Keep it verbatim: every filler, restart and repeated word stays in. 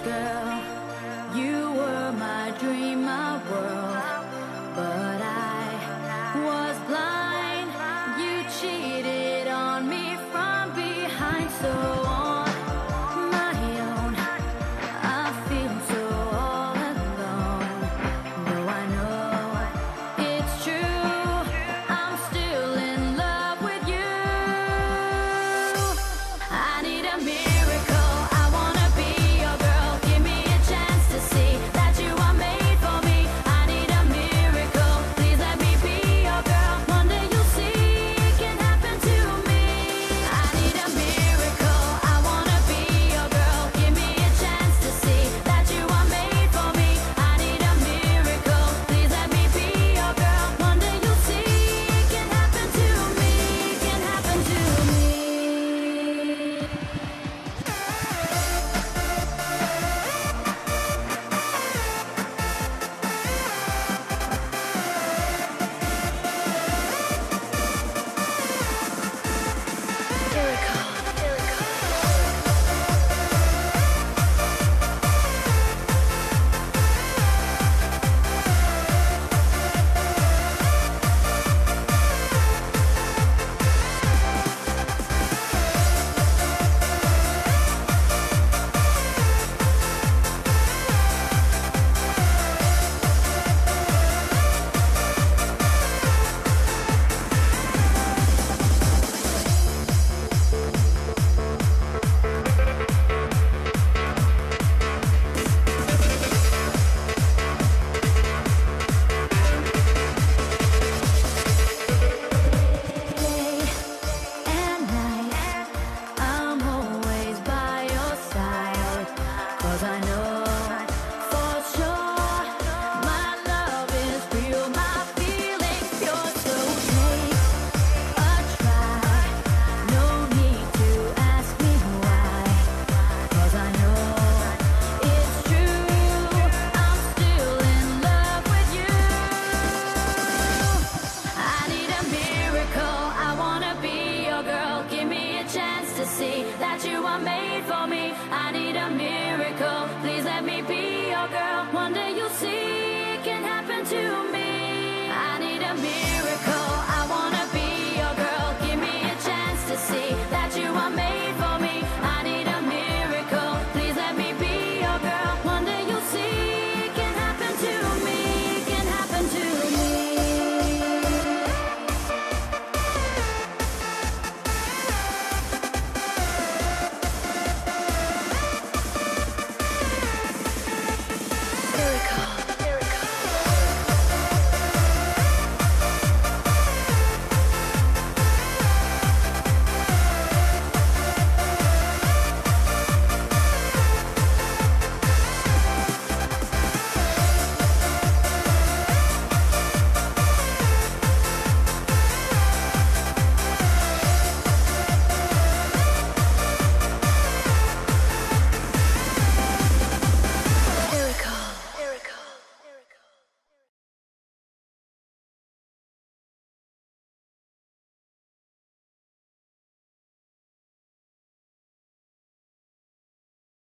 girl. You were my dream, my world, but I was blind. You cheated on me from behind, so on my own I feel so all alone. Though I know it's true, I'm still in love with you. I need a miracle. I wanna be your girl. Give me a chance to see that you are made for me. I need a miracle. Please let me be your girl. One day you'll see it can happen to me. I need a miracle. I wanna be your girl. Give me a chance to see that you are made for me. I need a miracle. Please let me be your girl. One day you'll see it can happen to me. Can happen to me. Day and night, I'm always by your side. 'Cause I know for sure my love is real, my feelings pure. So take a try, no need to ask me why. 'Cause I know it's true, I'm still in love with you. I need a miracle. I wanna be your girl. Give me a chance to see that you are made for me. I need a miracle.